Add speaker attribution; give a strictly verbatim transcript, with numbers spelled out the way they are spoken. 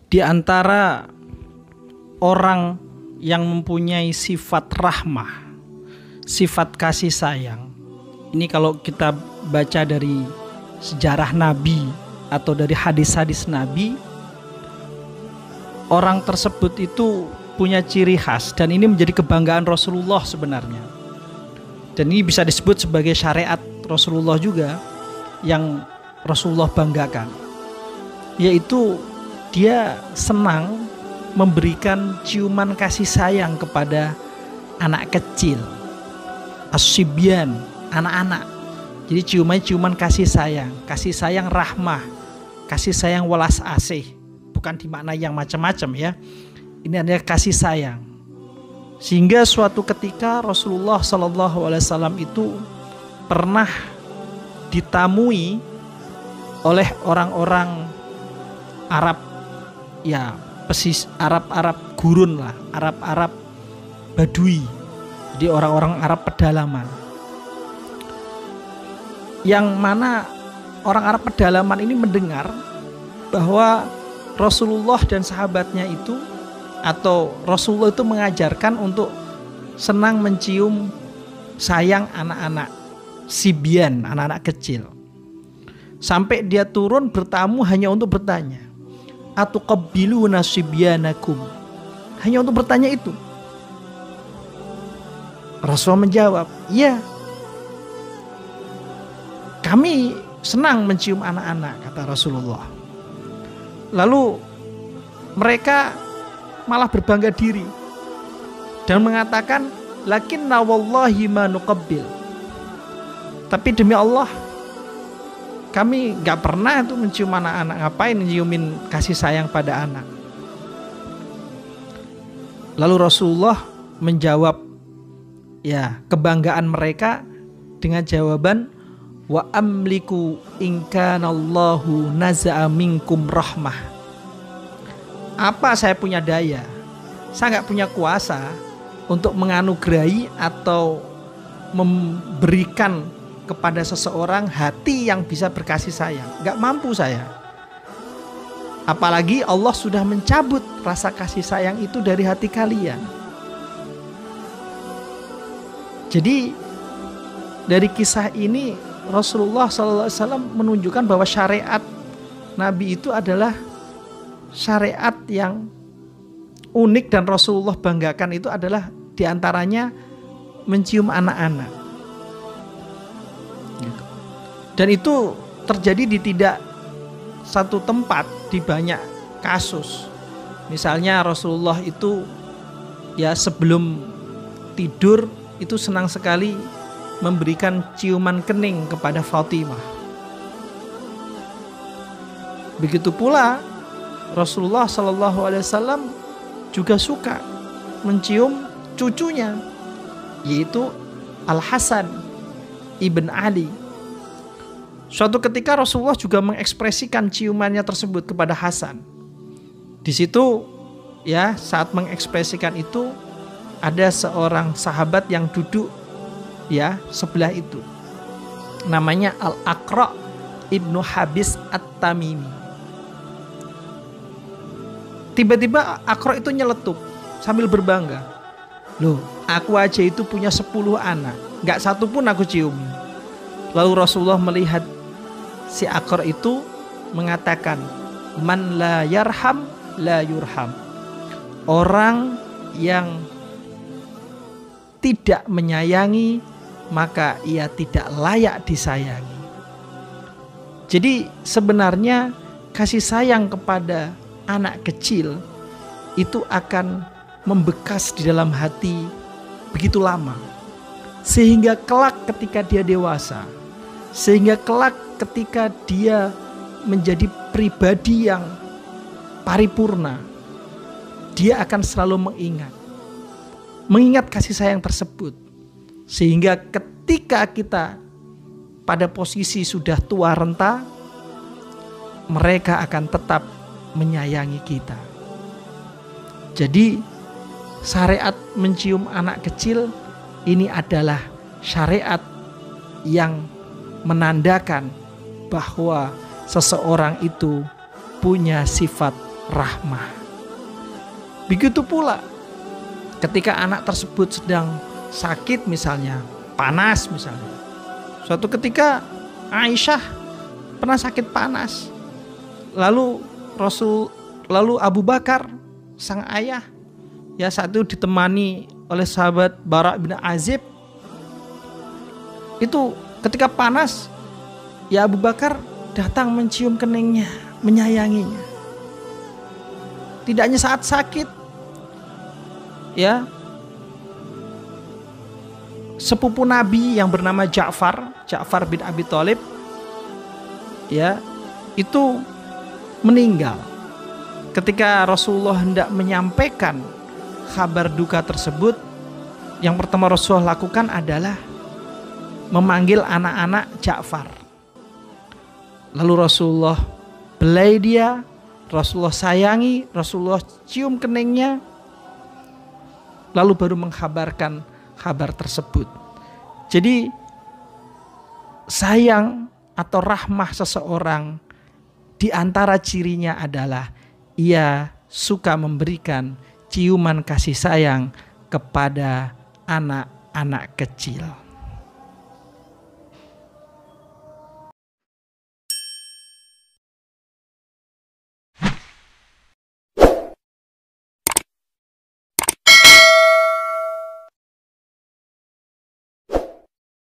Speaker 1: Di antara orang yang mempunyai sifat rahmah, sifat kasih sayang, ini kalau kita baca dari sejarah Nabi atau dari hadis-hadis Nabi, orang tersebut itu punya ciri khas, dan ini menjadi kebanggaan Rasulullah sebenarnya. Dan ini bisa disebut sebagai syariat Rasulullah juga yang Rasulullah banggakan, yaitu dia senang memberikan ciuman kasih sayang kepada anak kecil, as-sibyan, anak-anak. Jadi ciuman ciuman kasih sayang, kasih sayang rahmah, kasih sayang welas asih, bukan dimakna yang macam-macam ya. Ini adalah kasih sayang. Sehingga suatu ketika Rasulullah Shallallahu Alaihi Wasallam itu pernah ditamui oleh orang-orang Arab, ya pesis Arab-Arab gurun lah, Arab-Arab Badui, jadi orang-orang Arab pedalaman. Yang mana orang Arab pedalaman ini mendengar bahwa Rasulullah dan sahabatnya itu, atau Rasulullah itu mengajarkan untuk senang mencium sayang anak-anak sibyan, anak-anak kecil. Sampai dia turun bertamu hanya untuk bertanya, atuqabbiluna sibyanakum, hanya untuk bertanya itu. Rasulullah menjawab, iya, kami senang mencium anak-anak, kata Rasulullah. Lalu mereka malah berbangga diri dan mengatakan, lakinna wallahi ma nuqabbil, tapi demi Allah kami gak pernah tuh mencium anak-anak. Ngapain menciumin kasih sayang pada anak? Lalu Rasulullah menjawab ya kebanggaan mereka dengan jawaban, wa amliku in kanallahu naza'a minkum rahmah. Apa saya punya daya? Saya gak punya kuasa untuk menganugerahi atau memberikan kepada seseorang hati yang bisa berkasih sayang. Gak mampu saya. Apalagi Allah sudah mencabut rasa kasih sayang itu dari hati kalian. Jadi dari kisah ini Rasulullah shallallahu alaihi wasallam menunjukkan bahwa syariat Nabi itu adalah syariat yang unik, dan Rasulullah banggakan itu adalah diantaranya mencium anak-anak. Dan itu terjadi di tidak satu tempat, di banyak kasus. Misalnya Rasulullah itu ya sebelum tidur itu senang sekali memberikan ciuman kening kepada Fatimah. Begitu pula Rasulullah Shallallahu Alaihi Wasallam juga suka mencium cucunya, yaitu Al Hasan ibn Ali. Suatu ketika Rasulullah juga mengekspresikan ciumannya tersebut kepada Hasan. Di situ ya saat mengekspresikan itu ada seorang sahabat yang duduk ya sebelah itu. Namanya Al-Aqra ibnu Habis At-Tamimi. Tiba-tiba Aqra itu nyeletuk sambil berbangga. Loh, aku aja itu punya sepuluh anak, gak satu pun aku ciumin. Lalu Rasulullah melihat si Aqra itu mengatakan, man la yarham la yurham. Orang yang tidak menyayangi maka ia tidak layak disayangi. Jadi sebenarnya kasih sayang kepada anak kecil itu akan membekas di dalam hati begitu lama, sehingga kelak ketika dia dewasa, sehingga kelak ketika dia menjadi pribadi yang paripurna, dia akan selalu mengingat mengingat kasih sayang tersebut. Sehingga ketika kita pada posisi sudah tua renta, mereka akan tetap menyayangi kita. Jadi syariat mencium anak kecil ini adalah syariat yang menandakan bahwa seseorang itu punya sifat rahmah. Begitu pula ketika anak tersebut sedang sakit misalnya, panas misalnya. Suatu ketika Aisyah pernah sakit panas. Lalu Rasul lalu Abu Bakar sang ayah ya saat itu ditemani oleh sahabat Bara bin Azib. Itu ketika panas ya Abu Bakar datang mencium keningnya, menyayanginya. Tidak hanya saat sakit, ya sepupu Nabi yang bernama Ja'far, Ja'far bin Abi Thalib, ya itu meninggal. Ketika Rasulullah hendak menyampaikan kabar duka tersebut, yang pertama Rasulullah lakukan adalah memanggil anak-anak Ja'far. Lalu Rasulullah belai dia, Rasulullah sayangi, Rasulullah cium keningnya, lalu baru mengkabarkan kabar tersebut. Jadi sayang atau rahmah seseorang di antara cirinya adalah ia suka memberikan ciuman kasih sayang kepada anak-anak kecil.